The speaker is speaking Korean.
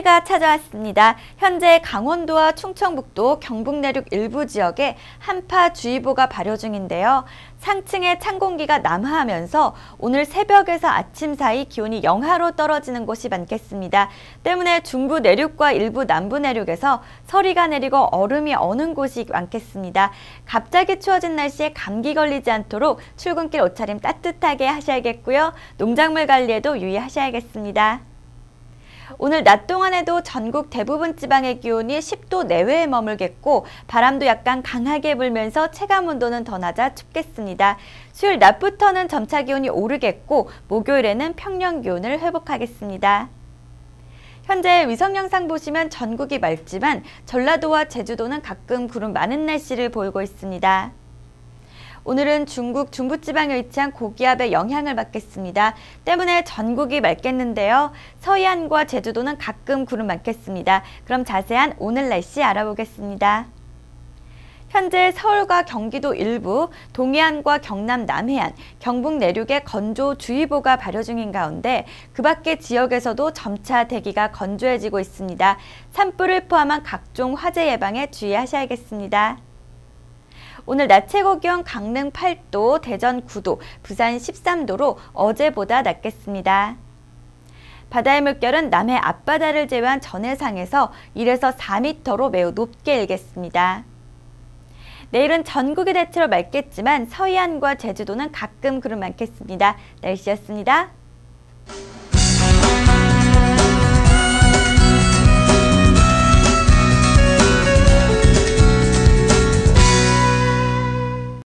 해가 찾아왔습니다. 현재 강원도와 충청북도, 경북 내륙 일부 지역에 한파주의보가 발효 중인데요. 상층의 찬 공기가 남하하면서 오늘 새벽에서 아침 사이 기온이 영하로 떨어지는 곳이 많겠습니다. 때문에 중부 내륙과 일부 남부 내륙에서 서리가 내리고 얼음이 어는 곳이 많겠습니다. 갑자기 추워진 날씨에 감기 걸리지 않도록 출근길 옷차림 따뜻하게 하셔야겠고요. 농작물 관리에도 유의하셔야겠습니다. 오늘 낮 동안에도 전국 대부분 지방의 기온이 10도 내외에 머물겠고 바람도 약간 강하게 불면서 체감온도는 더 낮아 춥겠습니다. 수요일 낮부터는 점차 기온이 오르겠고 목요일에는 평년 기온을 회복하겠습니다. 현재 위성 영상 보시면 전국이 맑지만 전라도와 제주도는 가끔 구름 많은 날씨를 보이고 있습니다. 오늘은 중국 중부지방에 위치한 고기압의 영향을 받겠습니다. 때문에 전국이 맑겠는데요. 서해안과 제주도는 가끔 구름 많겠습니다. 그럼 자세한 오늘 날씨 알아보겠습니다. 현재 서울과 경기도 일부, 동해안과 경남 남해안, 경북 내륙에 건조주의보가 발효 중인 가운데 그 밖의 지역에서도 점차 대기가 건조해지고 있습니다. 산불을 포함한 각종 화재 예방에 주의하셔야겠습니다. 오늘 낮 최고 기온 강릉 8도, 대전 9도, 부산 13도로 어제보다 낮겠습니다. 바다의 물결은 남해 앞바다를 제외한 전해상에서 1에서 4m로 매우 높게 일겠습니다. 내일은 전국이 대체로 맑겠지만 서해안과 제주도는 가끔 구름 많겠습니다. 날씨였습니다.